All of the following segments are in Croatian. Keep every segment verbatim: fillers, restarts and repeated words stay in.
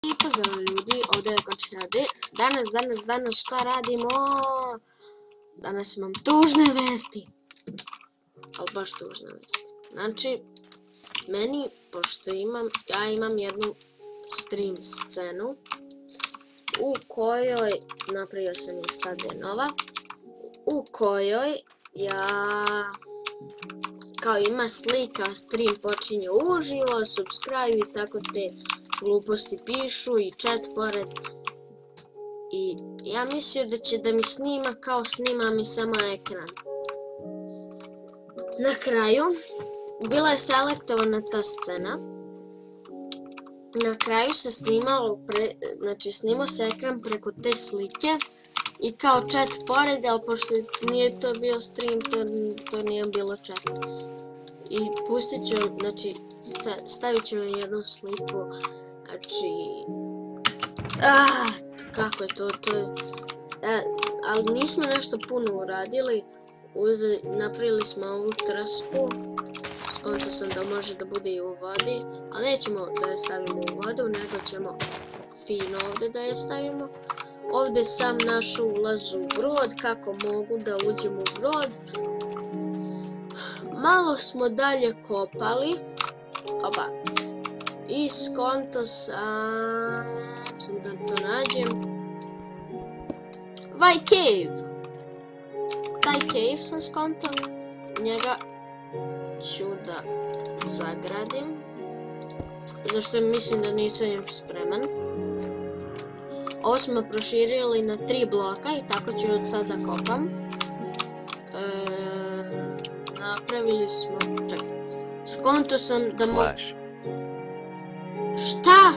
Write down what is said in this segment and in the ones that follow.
I pozdrav ljudi, ovdje je Končinade. Danas, danas, danas šta radimo? Danas imam tužne vesti. Ali baš tužne vesti. Znači, meni, pošto imam, ja imam jednu stream scenu u kojoj, napravio sam je sad je nova, u kojoj ja, kao ima slika, stream počinje uživo, subscribe i tako te gluposti pišu i chat pored. I ja mislio da će da mi snima kao snima mi samo ekran. Na kraju, bila je selektovana ta scena. Na kraju se snimalo, pre, znači snimao se ekran preko te slike i kao chat pored, ali pošto nije to bio stream, to, to nije bilo chat. I pustit ću vam, znači stavit ću vam jednu sliku, znači, ah, kako je to, to je, e, ali nismo nešto puno uradili, Uze, napravili smo ovu trsku, skonto sam da može da bude i u vodi, ali nećemo da je stavimo u vodu, nego ćemo fino ovdje da je stavimo. Ovdje sam naš ulaz u brod, kako mogu da uđem u brod. Malo smo dalje kopali, opa, i skonto sam, sam da to nađem, Vai Cave. Taj cave sam skonto, njega ću da zagradim, zašto mislim da nisam još spreman. Ovo smo proširili na tri bloka i tako ću od sada kopam. E, napravili smo, čekaj, skonto sam da mogu... Šta?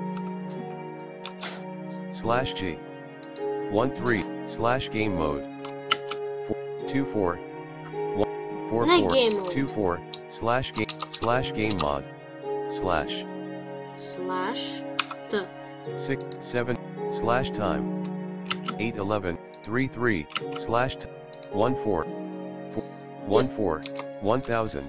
Slash G. one three slash game mode. two four four four two four slash game slash game mod slash slash t six seven slash time eight eleven three three slash t one four one four one thousand.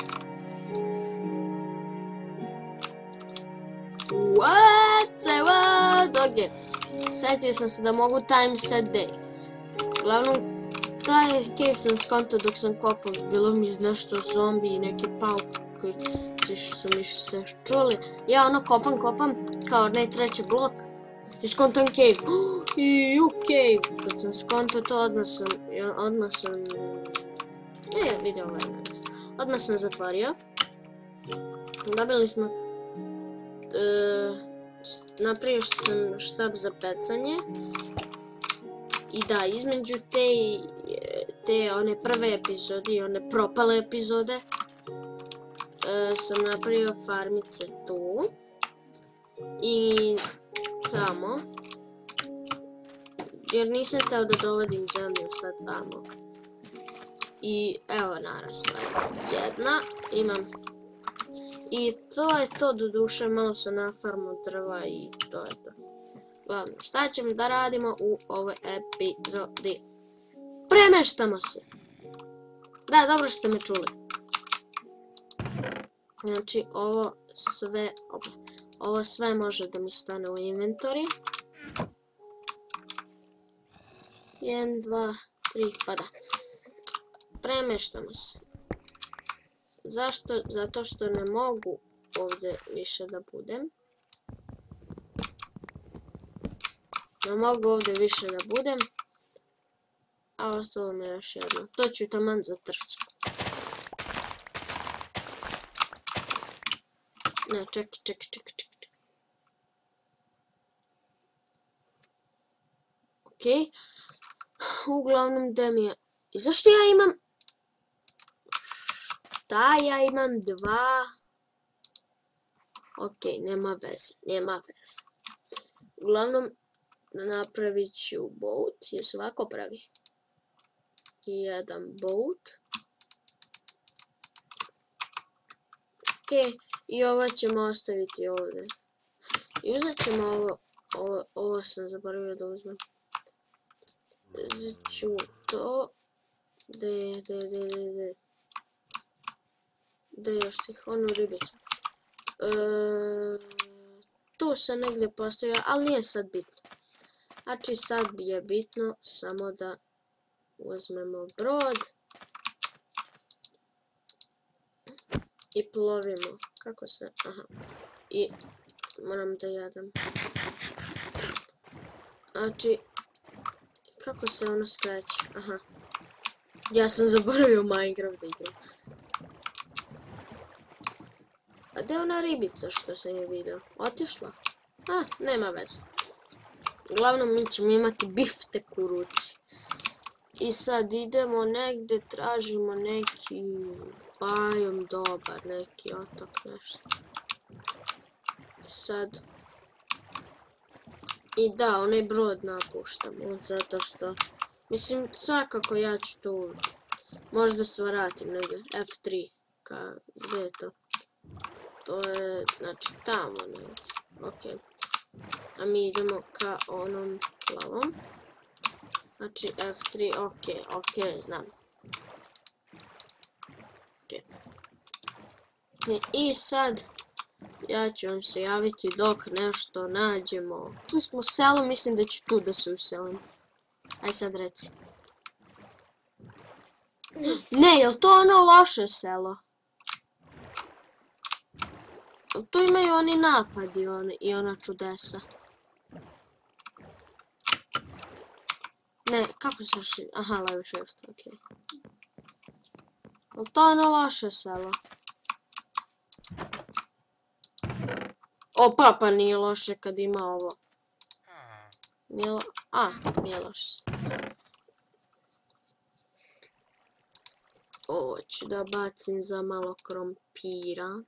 What? Say what? Okay. Setio sam se da mogu time set day. Uglavnom, taj cave sam skonto dok sam kopao, bilo mi nešto zombi i neki pauk koji su mi se čuli. Ja ono kopam, kopam, kao ne treći blok i skontam cave. I u cave, kad sam skonto to odmah sam, odmah sam, e, video ovaj, odmah sam zatvorio. Dobili smo, e, napravio sam štab za pecanje. I da, između te, te one prve epizode i one propale epizode e, sam napravio farmice tu i tamo, jer nisam teo da dovodim zemlju sad tamo. I evo narasla jedna, imam. I to je to, do duše malo sam nafarmao drva i to je to. Glavno, šta ćemo da radimo u ovoj epizodi? Premeštamo se! Da, dobro ste me čuli. Znači, ovo sve, opa, ovo sve može da mi stane u inventori. jedan, dva, tri, pa da. Premeštamo se. Zašto? Zato što ne mogu ovdje više da budem. Ne mogu ovdje više da budem. A ostalo mi je još jedno. To ću taman za trsku. Ne, čekaj, čekaj, čekaj, čekaj. Okej. Uglavnom da mi je... I zašto ja imam... Šta ja imam dva... Okej, nema veze, nema veze. Uglavnom... Napravit ću boat, jer se ovako pravi. Jedan boat. Ok, i ovo ćemo ostaviti ovdje. I uzet ćemo ovo, ovo, ovo sam zaboravio da uzmem. Uzet ću to. De, de, de, de, de. De još tih, onu ribicu. E, tu se negdje postavio, ali nije sad bitno. Znači sad je bitno samo da uzmemo brod i plovimo. Kako se... Aha. I moram da jadam. Znači, kako se ono skreće? Aha. Ja sam zaboravio Minecraft da igram. A gdje je ona ribica što sam je vidio? Otišla? A, nema veze. Uglavnom mi ćemo imati biftek u ruci. I sad idemo negdje, tražimo neki bajom dobar, neki otok, nešto. Sad... I da, onaj brod napuštamo, zato što... Mislim, svakako ja ću tu... Možda se vratim negdje, F tri. Ka... Gdje je to? To je, znači, tamo negdje. Okej. A mi idemo ka onom plavom. Znači, F tri, okej, okej, znam. Okej. I sad... Ja ću vam se javiti dok nešto nađemo. Tu smo u selu, mislim da ću tu da se uselim. Aj sad reci. Ne, jel to ono loše selo? Tu imaju oni napadi i ona čudesa. Ne, kako se ši... Aha, levi shift, okej. Jel to ono loše selo? Opa, pa nije loše kad ima ovo. Nije lo... A, nije loše. Ovo ću da bacim za malo krompira.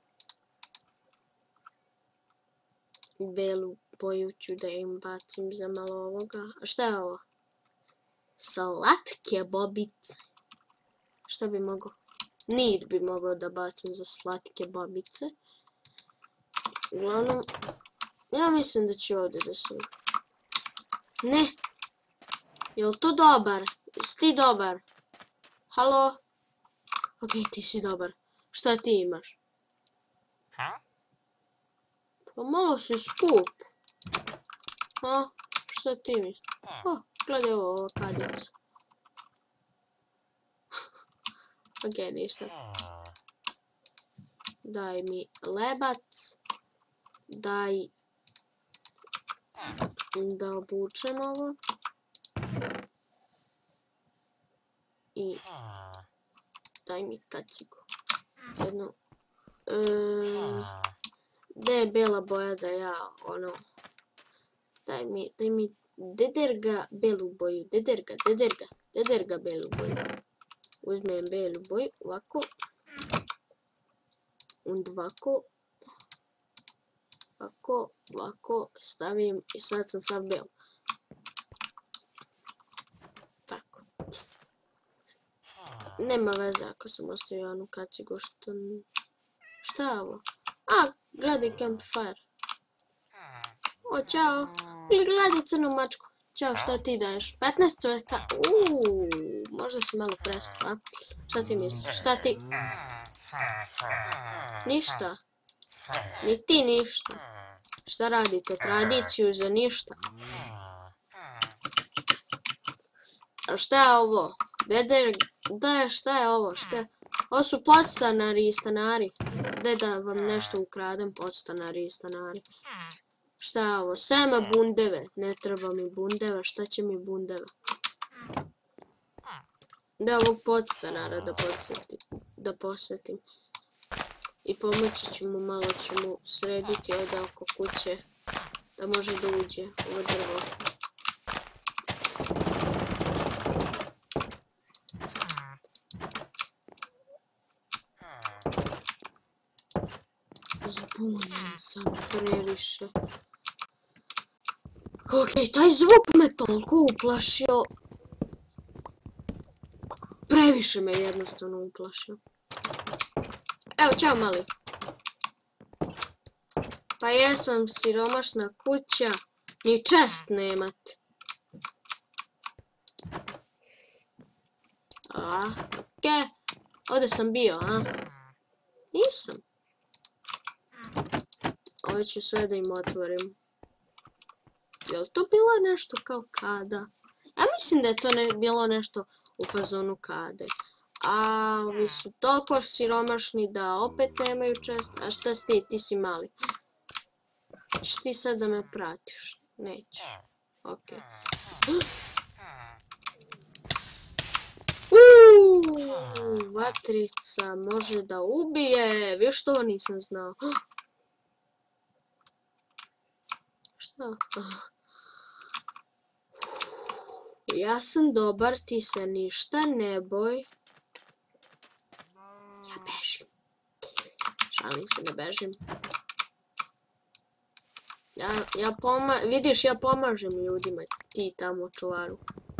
Belu boju ću da im bacim za malo ovoga. A šta je ovo? Slatke bobice. Šta bi mogao? Nit bi mogao da bacim za slatke bobice. Uglavnom, ja mislim da će ovdje da su... Ne! Jel to dobar? Jesi ti dobar? Halo? Okej, ti si dobar. Šta ti imaš? Pa malo si skup. A? Šta ti misliš? O, gledaj ovo, ova kadica. Okej, ništa. Daj mi lebac. Daj da obučem ovo. I daj mi kacigu. Jednu. Gdje je bela boja da ja ono... Daj mi, daj mi dederga belu boju. Dederga, dederga, dederga belu boju. Uzmem belu boju, ovako. Und ovako. Ovako, ovako, stavim i sad sam sav bel. Tako. Nema veze ako sam ostavio onu kacigu što... Šta je ovo? A, gledaj campfire. O, čao. Gledaj crnu mačku. Ćao, šta ti daješ? petnaest cveka. Uuu, možda si malo preskup, a? Šta ti misliš? Šta ti... Ništa. Ni ti ništa. Šta radite? Tradiciju za ništa. A šta je ovo? Dede, da, šta je ovo? Šta je? Ovo su podstanari i stanari. Gdje da vam nešto ukradem, podstanari i stanari. Šta je ovo? Sema bundeve. Ne treba mi bundeva. Šta će mi bundeva? Da ovog podstanara da podsjetim. Da posjetim. I pomoći ću mu, malo ću mu srediti ovdje oko kuće. Da može da uđe u drvo. Zbunjen sam previše. Okej, taj zvuk me toliko uplašio. Previše me jednostavno uplašio. Evo, čao mali. Pa jesam siromašna kuća, ni čest nemat. A, okej. Ovdje sam bio, a? Nisam. Ovo ću sve da im otvorim. Je li to bilo nešto kao kada? Ja mislim da je to ne, bilo nešto u fazonu kade. A ovi su toliko siromašni da opet nemaju čest. A šta si ti? Ti si mali. Češ ti sad da me pratiš? Nećeš. Okej. Uuuu, vatrica može da ubije. Viš to nisam znao. Šta? Ja sam dobar, ti se ništa ne boj. Ja bežim. Šalim se, ne bežim. Ja, ja poma... Vidiš, ja pomažem ljudima, ti tamo čuvaru.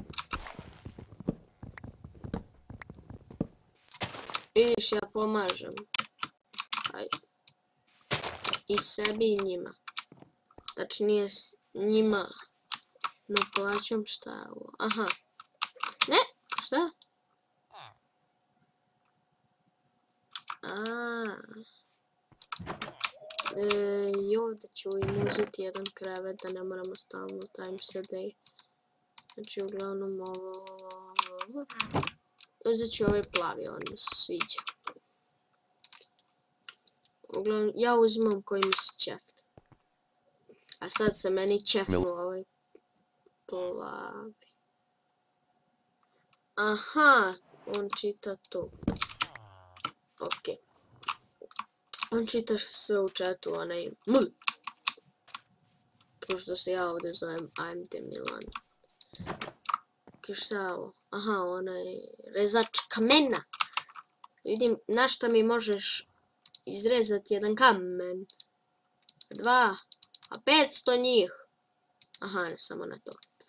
Vidiš, ja pomažem. Ajde. I sebi i njima. Tačnije njima. Naplaćam šta je ovo? Aha. Ne, šta? Aaaa. E, I ovdje ću im uzeti jedan krevet da ne moramo stalno times a day. Znači uglavnom ovo, ovo, ovo. Uzet ću ovaj plavi, on mi se sviđa. Uglavnom, ja uzimam koji mi se čefne. A sad se meni čefnu ovaj plavi. Aha, on čita tu. Okej. On čita sve u chatu, onaj M. Pošto se ja ovdje zovem I'm the Milan. Ok, šta je ovo? Aha, onaj rezač kamena. Vidim, na šta mi možeš izrezati jedan kamen. Dva. A petsto njih. Aha, ne samo na to.